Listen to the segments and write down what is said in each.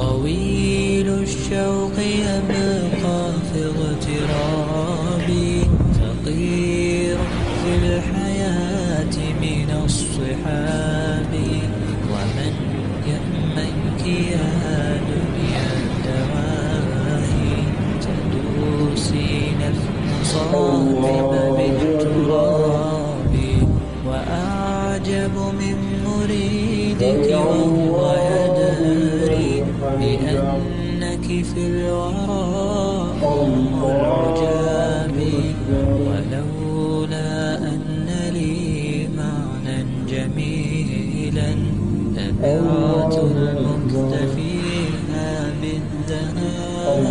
طويل الشوق يبقى في اغترابي، فقير في الحياة من الصحاب، ومن يأمنك يا دنيا الدواهي، تدوسين المصاحب بالتراب، وأعجب من مريدك وهو يدري بأنك في الورى أم العجاب، ولولا أن لي معنى جميلا لبعت المكتفيها بالذهاب.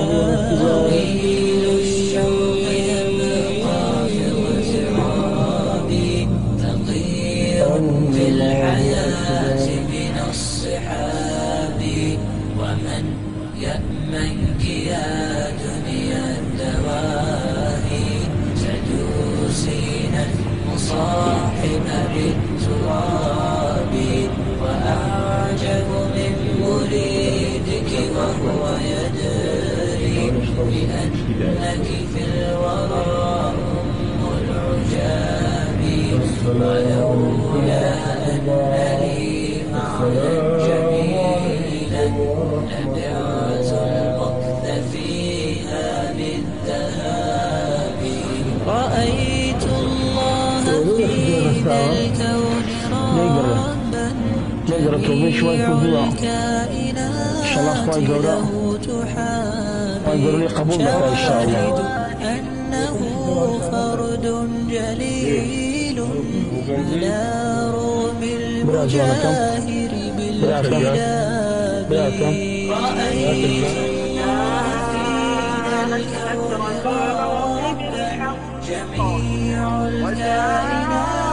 طويل الشوق يبقى في اغترابي، فقير في الحياة من الصحاب، ومن يأمنك يا دنيا الدواهي، تدوسين المصاحب بالتراب، وأعجب من مريدك وهو يدري بأنك في الورى أم العجاب، ولولا أن لي معنى جميلا لبعت المكث فيها بالذهاب. رأيت الله في ذا الكون ربا جميع الكائنات له تحابي، شاهد أنه فرد جليل يدار بالمجاهر بالكتاب. رأيت الله في ذا الكون ربا جميع الكائنات